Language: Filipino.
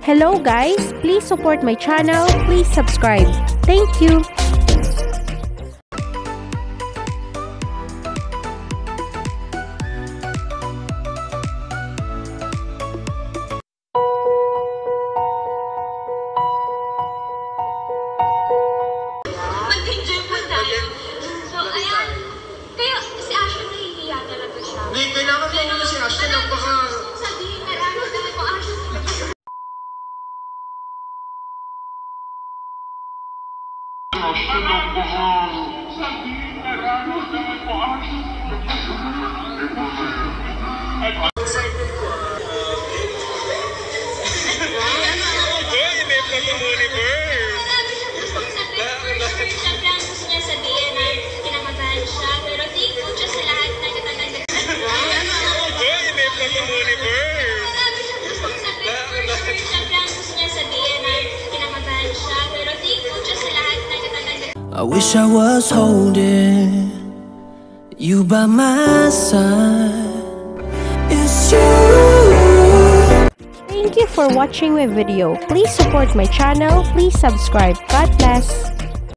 Hello guys, please support my channel, please subscribe. Thank you. Mag-enjoy po tayo. So, ayan. Kaya si Ashton nahihiya talaga siya. Hindi, kailangan mo muna si Ashton. Napaka... Sabihin na lang ko, Ashton. I wish I was holding you by my side. It's you. Thank you for watching my video. Please support my channel, please subscribe. God bless.